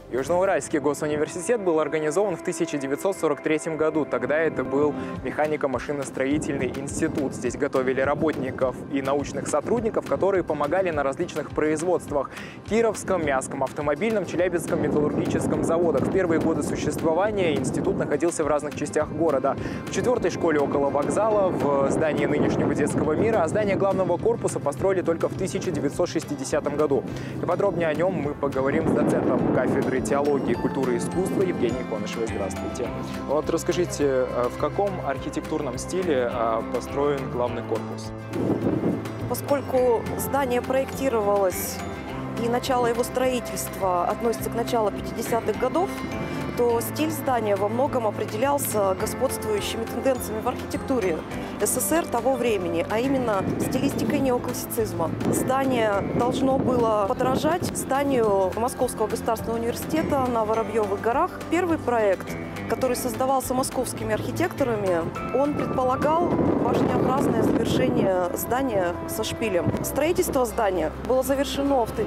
Южноуральский госуниверситет был организован в 1943 году. Тогда это был механико-машиностроительный институт. Здесь готовили работников и научных сотрудников, которые помогали на различных производствах – Кировском, Миасском автомобильном, Челябинском металлургическом заводах. В первые годы существования институт находился в разных частях города. В 4-й школе около вокзала, в здании нынешнего детского мира, а здание главного корпуса построили только в 1960 году. И подробнее о нем мы поговорим с доцентом кафедры теологии, культуры и искусства Евгенией Конышевой. Здравствуйте. Вот расскажите, в каком архитектурном стиле построен главный корпус? Поскольку здание проектировалось и начало его строительства относится к началу 50-х годов, то стиль здания во многом определялся господствующими тенденциями в архитектуре СССР того времени, а именно стилистикой неоклассицизма. Здание должно было подражать зданию Московского государственного университета на Воробьевых горах. Первый проект, который создавался московскими архитекторами, он предполагал башнеобразное завершение здания со шпилем. Строительство здания было завершено в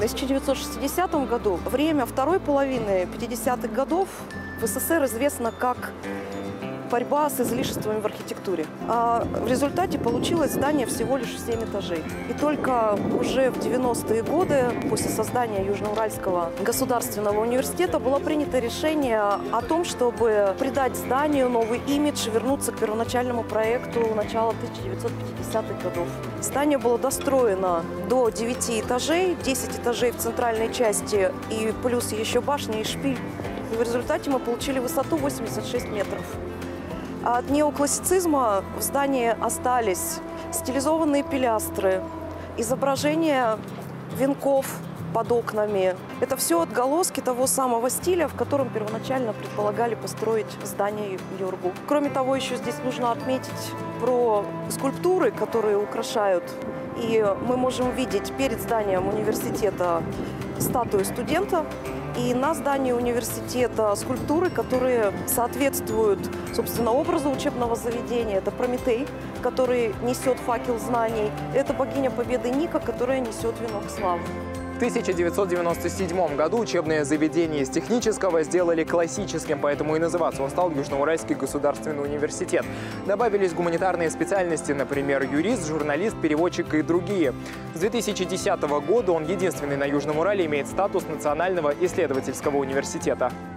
1960 году. Время второй половины 50-х годов в СССР известно как борьба с излишествами в архитектуре. А в результате получилось здание всего лишь 7 этажей. И только уже в 90-е годы, после создания Южноуральского государственного университета, было принято решение о том, чтобы придать зданию новый имидж и вернуться к первоначальному проекту начала 1950-х годов. Здание было достроено до 9 этажей, 10 этажей в центральной части и плюс еще башня и шпиль. И в результате мы получили высоту 86 метров. От неоклассицизма в здании остались стилизованные пилястры, изображения венков под окнами. Это все отголоски того самого стиля, в котором первоначально предполагали построить здание Юргу. Кроме того, еще здесь нужно отметить про скульптуры, которые украшают. И мы можем видеть перед зданием университета статую студента, и на здании университета скульптуры, которые соответствуют, собственно, образу учебного заведения. Это Прометей, который несет факел знаний. Это богиня Победы Ника, которая несет венок славы. В 1997 году учебное заведение из технического сделали классическим, поэтому и называться он стал Южноуральский государственный университет. Добавились гуманитарные специальности, например, юрист, журналист, переводчик и другие. С 2010 года он единственный на Южном Урале имеет статус Национального исследовательского университета.